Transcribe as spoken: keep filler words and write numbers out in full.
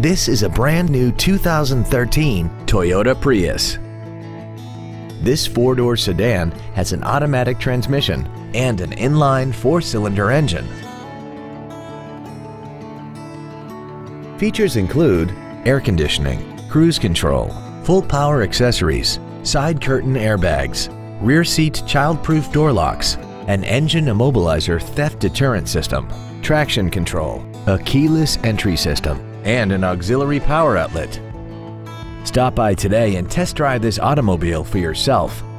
This is a brand new two thousand thirteen Toyota Prius. This four-door sedan has an automatic transmission and an inline four-cylinder engine. Features include air conditioning, cruise control, full power accessories, side curtain airbags, rear seat child-proof door locks, an engine immobilizer theft deterrent system, traction control, a keyless entry system, and an auxiliary power outlet. Stop by today and test drive this automobile for yourself.